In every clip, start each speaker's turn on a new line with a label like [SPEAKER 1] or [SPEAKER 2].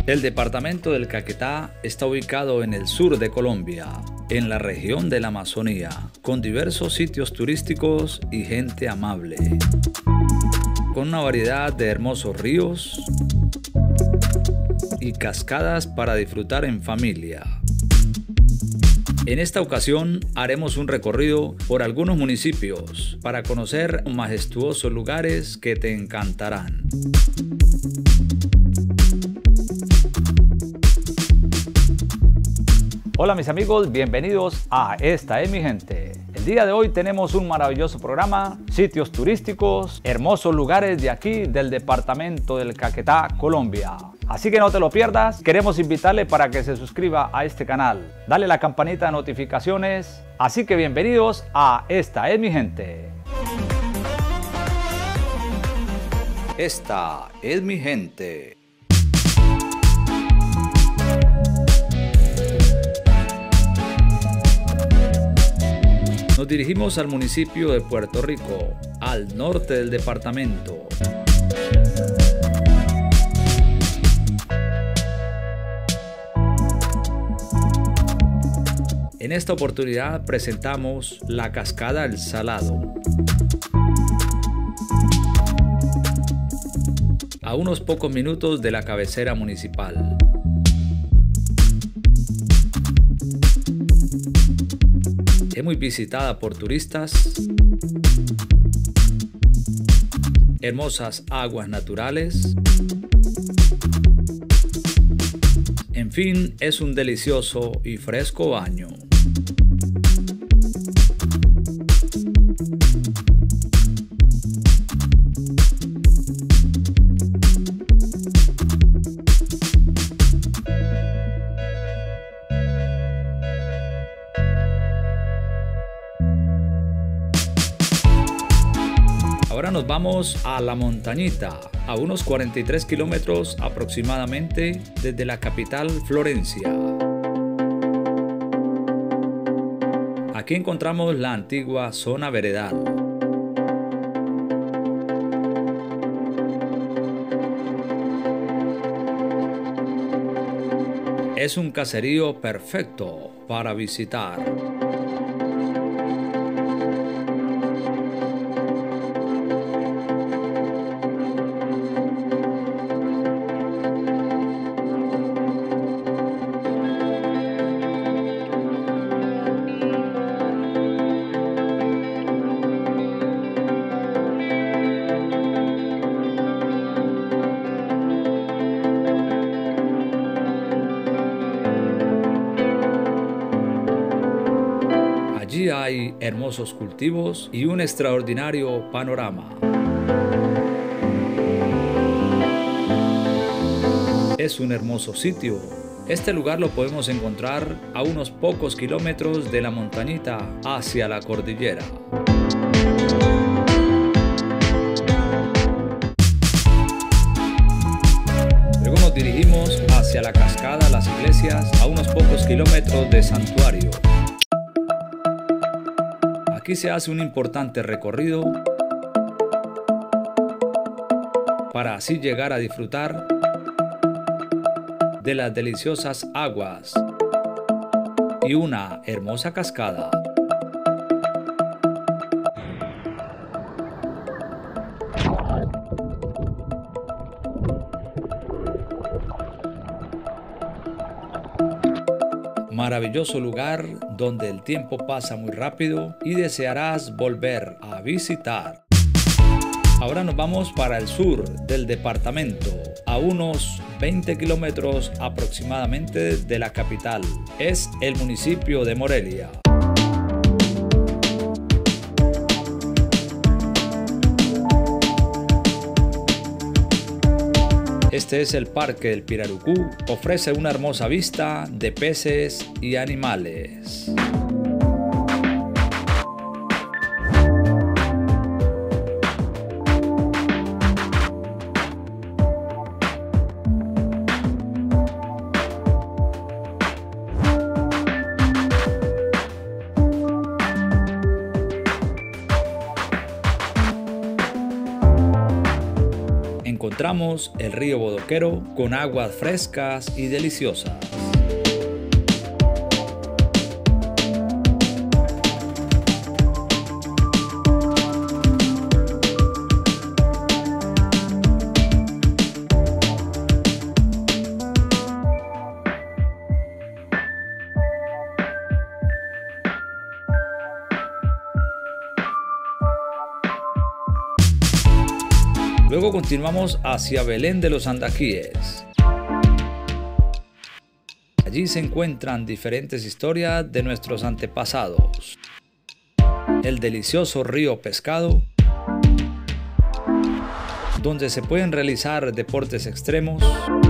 [SPEAKER 1] El departamento del Caquetá está ubicado en el sur de Colombia, en la región de la Amazonía, con diversos sitios turísticos y gente amable, con una variedad de hermosos ríos y cascadas para disfrutar en familia. En esta ocasión haremos un recorrido por algunos municipios para conocer majestuosos lugares que te encantarán. Hola mis amigos, bienvenidos a Esta es mi gente. El día de hoy tenemos un maravilloso programa, sitios turísticos, hermosos lugares de aquí del departamento del Caquetá, Colombia. Así que no te lo pierdas, queremos invitarle para que se suscriba a este canal. Dale la campanita de notificaciones, así que bienvenidos a Esta es mi gente. Esta es mi gente. Nos dirigimos al municipio de Puerto Rico, al norte del departamento. En esta oportunidad presentamos la Cascada El Salado. A unos pocos minutos de la cabecera municipal. Es muy visitada por turistas, hermosas aguas naturales, en fin, es un delicioso y fresco baño. Ahora nos vamos a La Montañita, a unos 43 kilómetros aproximadamente desde la capital Florencia. Aquí encontramos la antigua zona veredal. Es un caserío perfecto para visitar. Allí hay hermosos cultivos y un extraordinario panorama. Es un hermoso sitio. Este lugar lo podemos encontrar a unos pocos kilómetros de La Montañita hacia la cordillera. Luego nos dirigimos hacia la cascada Las Iglesias a unos pocos kilómetros de Santuario. Aquí se hace un importante recorrido para así llegar a disfrutar de las deliciosas aguas y una hermosa cascada. Maravilloso lugar donde el tiempo pasa muy rápido y desearás volver a visitar. Ahora nos vamos para el sur del departamento, a unos 20 kilómetros aproximadamente de la capital. Es el municipio de Morelia. Este es el Parque del Pirarucú, ofrece una hermosa vista de peces y animales. encontramos el río Bodoquero con aguas frescas y deliciosas. Luego continuamos hacia Belén de los Andaquíes. Allí se encuentran diferentes historias de nuestros antepasados. El delicioso río Pescado, donde se pueden realizar deportes extremos.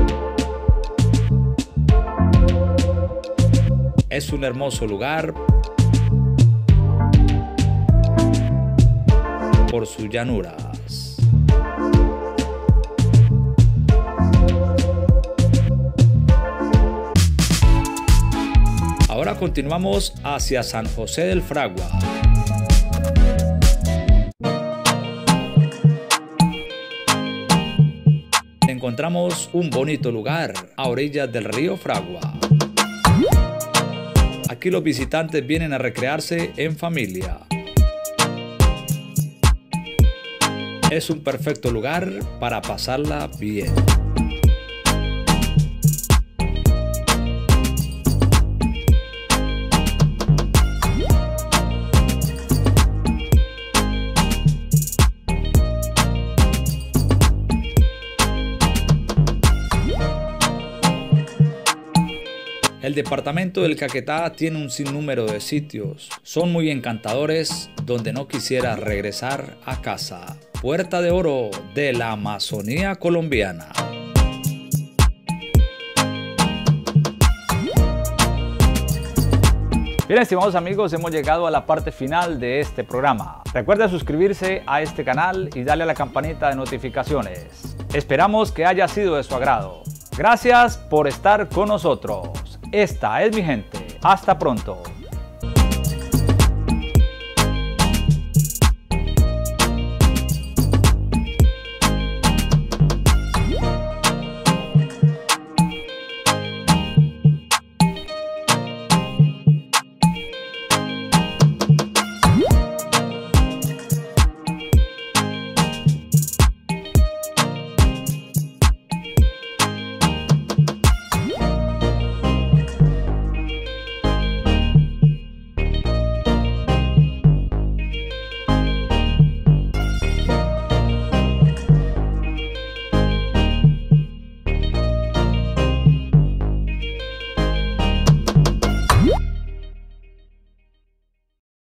[SPEAKER 1] Es un hermoso lugar por sus llanuras. Ahora continuamos hacia San José del Fragua. Encontramos un bonito lugar a orillas del río Fragua. Aquí los visitantes vienen a recrearse en familia. Es un perfecto lugar para pasarla bien. El departamento del Caquetá tiene un sinnúmero de sitios. Son muy encantadores donde no quisiera regresar a casa. Puerta de Oro de la Amazonía colombiana. Bien, estimados amigos, hemos llegado a la parte final de este programa. Recuerda suscribirse a este canal y darle a la campanita de notificaciones. Esperamos que haya sido de su agrado. Gracias por estar con nosotros. Esta es mi gente. Hasta pronto.